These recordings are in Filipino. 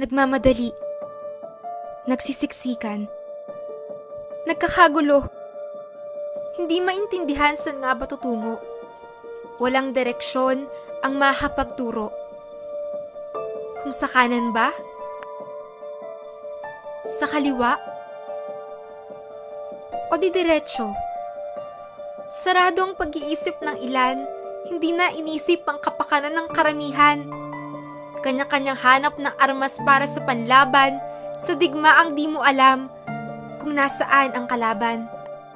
Nagmamadali. Nagsisiksikan. Nagkakagulo. Hindi maintindihan saan nga ba tutungo. Walang direksyon ang mahapagturo. Kung sa kanan ba? Sa kaliwa? O di diretso? Sarado ang pag-iisip ng ilan, hindi na inisip ang kapakanan ng karamihan. Kanya-kanyang hanap ng armas para sa panlaban, sa digmaang di mo alam kung nasaan ang kalaban.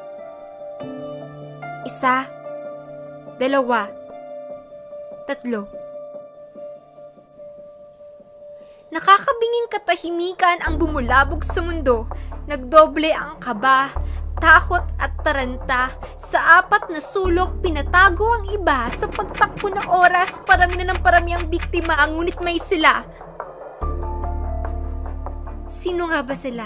1, 2, 3. Nakakabinging katahimikan ang bumulabog sa mundo, nagdoble ang kaba, takot at taranta. Sa 4 na sulok, pinatago ang iba sa pagtakbo ng oras. Parami na ng parami ang biktima, ngunit may sila. Sino nga ba sila?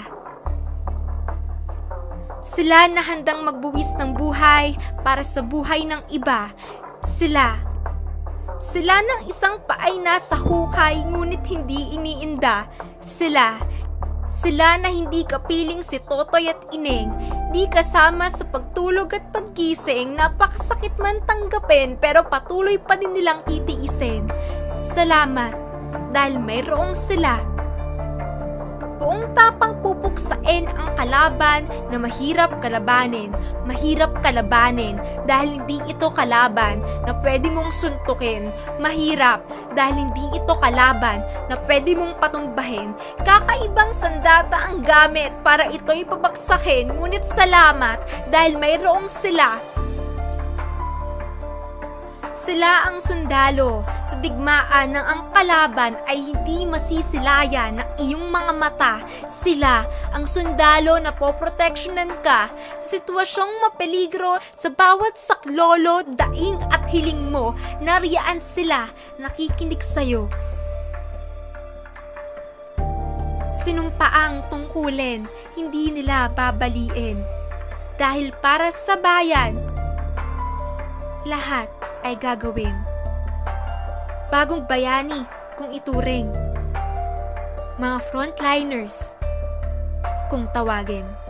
Sila na handang magbuwis ng buhay para sa buhay ng iba. Sila ng isang paay nasa hukay ngunit hindi iniinda. Sila na hindi kapiling si Totoy at Ineng, di kasama sa pagtulog at paggising. Napakasakit man tanggapin pero patuloy pa din nilang titiisin. Salamat dahil mayroong sila. Buong tapang pupuksain ang kalaban na mahirap kalabanin. Mahirap kalabanin dahil hindi ito kalaban na pwede mong suntukin. Mahirap dahil hindi ito kalaban na pwede mong patumbahin. Kakaibang sandata ang gamit para ito'y pabagsakin. Ngunit salamat dahil mayroong sila. Sila ang sundalo sa digmaan ng ang kalaban ay hindi masisilayan ng iyong mga mata. Sila ang sundalo na poproteksyonan ka sa sitwasyong mapeligro. Sa bawat saklolo, daing at hiling mo, nariyaan sila, nakikinig sa'yo. Sinumpaang tungkulin, hindi nila babaliin. Dahil para sa bayan, lahat ay gagawin. Bagong bayani kung ituring. Mga frontliners kung tawagin.